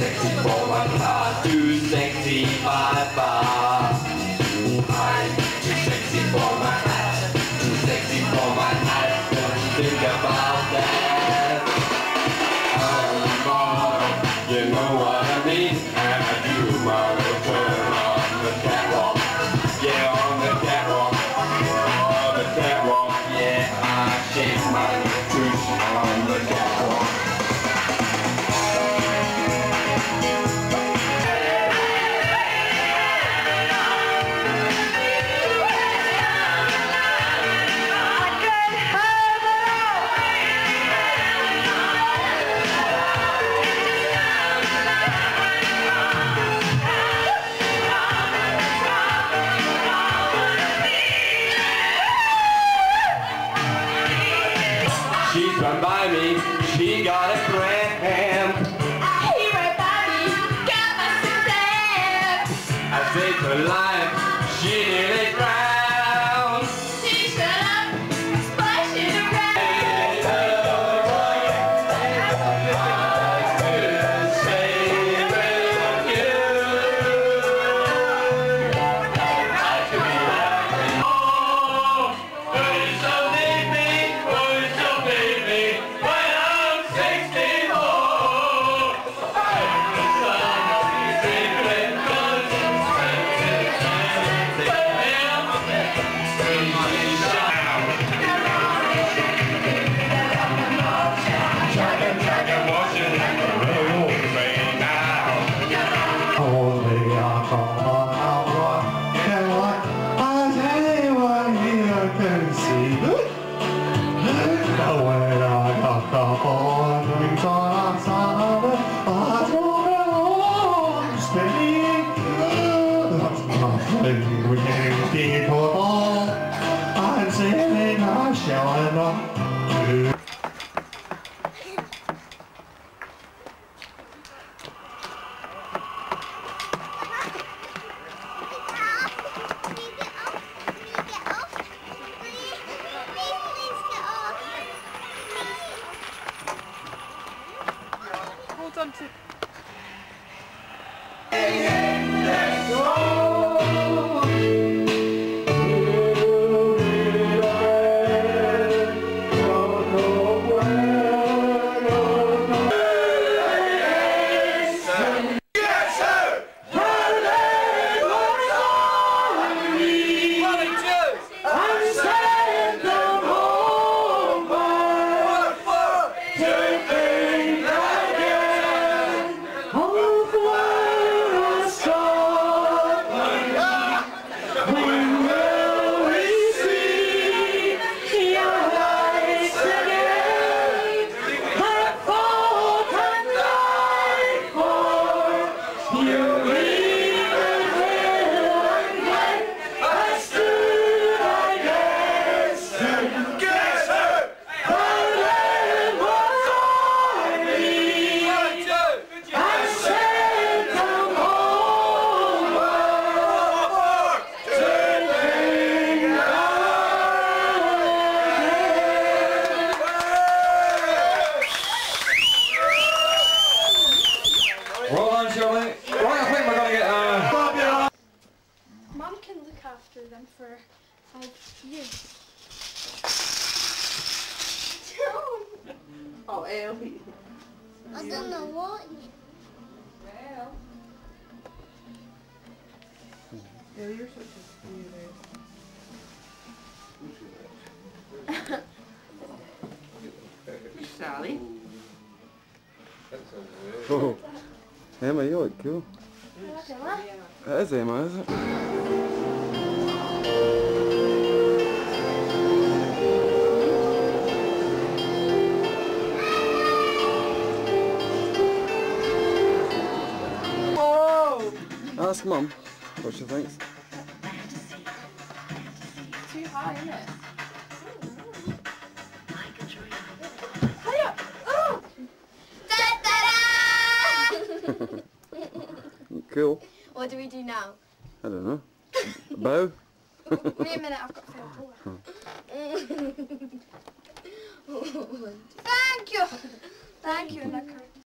sexy for my car, too sexy my bar. I'm too sexy for my hat, too sexy for my hat. Don't think about that. You know what I mean? And I do my little turn on the catwalk. Yeah, on the catwalk. On the catwalk. Yeah, I shake my little tush on the catwalk. She's run by me, she got a gram. He right by me, got my stamp. I saved her life, she nearly drowned. She shut up, splashing around. Hold on to. Mum can look after them for 5 years. Oh, Ellie. I don't know what. Well. Yeah, you're such a sweetie. Sally. Oh, Emma, you look cool. That is Emma, isn't it? Whoa! Ask Mum what she thinks. Too high, isn't it? Cool. What do we do now? I don't know. A bow? Wait a minute, I've got to fill a Thank you! Thank you, and